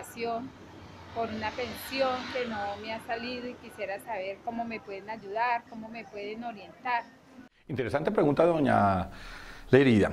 preocupación por una pensión que no me ha salido y quisiera saber cómo me pueden ayudar, cómo me pueden orientar. Interesante pregunta, doña Lerida.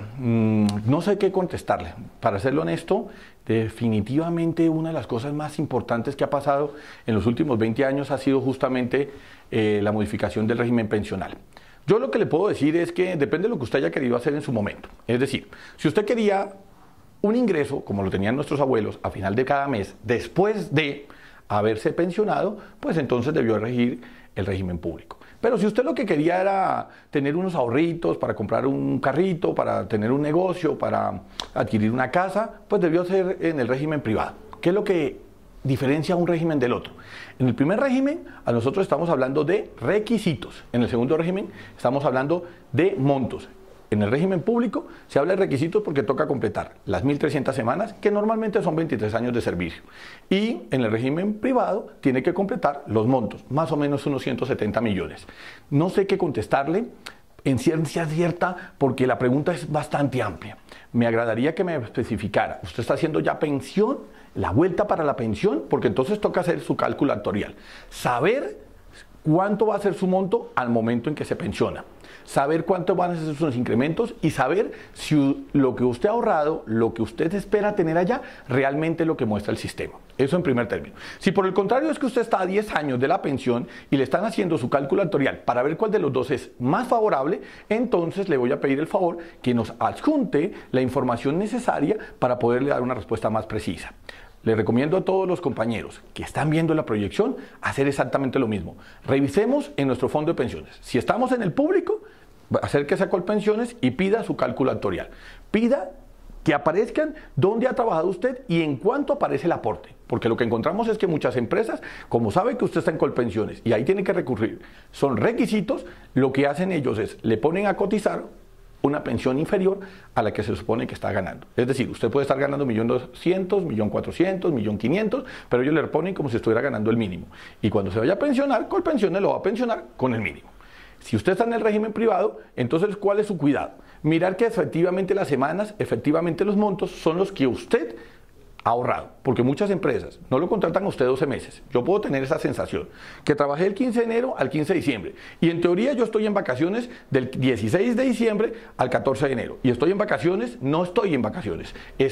No sé qué contestarle. Para serlo honesto, definitivamente una de las cosas más importantes que ha pasado en los últimos 20 años ha sido justamente la modificación del régimen pensional. Yo lo que le puedo decir es que depende de lo que usted haya querido hacer en su momento. Es decir, si usted quería un ingreso, como lo tenían nuestros abuelos, a final de cada mes, después de haberse pensionado, pues entonces debió regir el régimen público. Pero si usted lo que quería era tener unos ahorritos para comprar un carrito, para tener un negocio, para adquirir una casa, pues debió ser en el régimen privado. ¿Qué es lo que diferencia un régimen del otro? En el primer régimen, a nosotros estamos hablando de requisitos. En el segundo régimen, estamos hablando de montos. En el régimen público se habla de requisitos porque toca completar las 1.300 semanas, que normalmente son 23 años de servicio. Y en el régimen privado tiene que completar los montos, más o menos unos 170 millones. No sé qué contestarle en ciencia cierta porque la pregunta es bastante amplia. Me agradaría que me especificara, ¿usted está haciendo ya pensión? ¿La vuelta para la pensión? Porque entonces toca hacer su cálculo actuarial. Saber cuánto va a ser su monto al momento en que se pensiona. Saber cuánto van a ser sus incrementos y saber si lo que usted ha ahorrado, lo que usted espera tener allá, realmente es lo que muestra el sistema. Eso en primer término. Si por el contrario es que usted está a 10 años de la pensión y le están haciendo su cálculo actuarial para ver cuál de los dos es más favorable, entonces le voy a pedir el favor que nos adjunte la información necesaria para poderle dar una respuesta más precisa. Le recomiendo a todos los compañeros que están viendo la proyección hacer exactamente lo mismo. Revisemos en nuestro fondo de pensiones. Si estamos en el público, acérquese a Colpensiones y pida su cálculo actuarial. Pida que aparezcan dónde ha trabajado usted y en cuánto aparece el aporte. Porque lo que encontramos es que muchas empresas, como saben que usted está en Colpensiones y ahí tiene que recurrir, son requisitos, lo que hacen ellos es, le ponen a cotizar una pensión inferior a la que se supone que está ganando. Es decir, usted puede estar ganando 1.200.000, 1.400.000, 1.500.000, pero ellos le ponen como si estuviera ganando el mínimo. Y cuando se vaya a pensionar, Colpensiones lo va a pensionar con el mínimo. Si usted está en el régimen privado, entonces ¿cuál es su cuidado? Mirar que efectivamente las semanas, efectivamente los montos son los que usted ha ahorrado, porque muchas empresas no lo contratan a usted 12 meses. Yo puedo tener esa sensación, que trabajé el 15 de enero al 15 de diciembre, y en teoría yo estoy en vacaciones del 16 de diciembre al 14 de enero, y estoy en vacaciones, no estoy en vacaciones,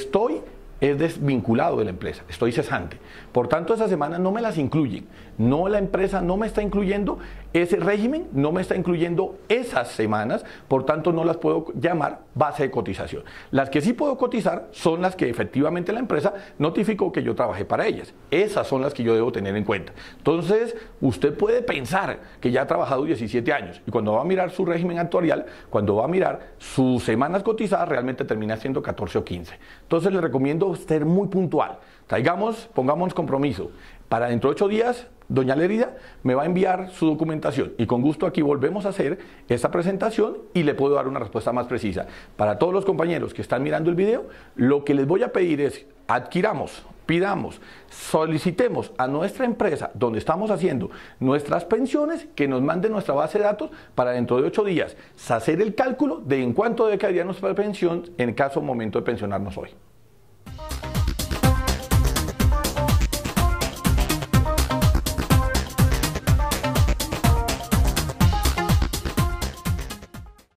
es desvinculado de la empresa, estoy cesante. Por tanto, esas semanas no me las incluyen. No, la empresa no me está incluyendo ese régimen, no me está incluyendo esas semanas, por tanto no las puedo llamar base de cotización. Las que sí puedo cotizar son las que efectivamente la empresa notificó que yo trabajé para ellas. Esas son las que yo debo tener en cuenta. Entonces, usted puede pensar que ya ha trabajado 17 años y cuando va a mirar su régimen actuarial, cuando va a mirar sus semanas cotizadas, realmente termina siendo 14 o 15. Entonces, le recomiendo ser muy puntual. Pongamos compromiso. Para dentro de 8 días, doña Lerida me va a enviar su documentación y con gusto aquí volvemos a hacer esta presentación y le puedo dar una respuesta más precisa. Para todos los compañeros que están mirando el video, lo que les voy a pedir es pidamos, solicitemos a nuestra empresa donde estamos haciendo nuestras pensiones que nos mande nuestra base de datos para dentro de 8 días hacer el cálculo de en cuánto debe caer nuestra pensión en caso momento de pensionarnos hoy.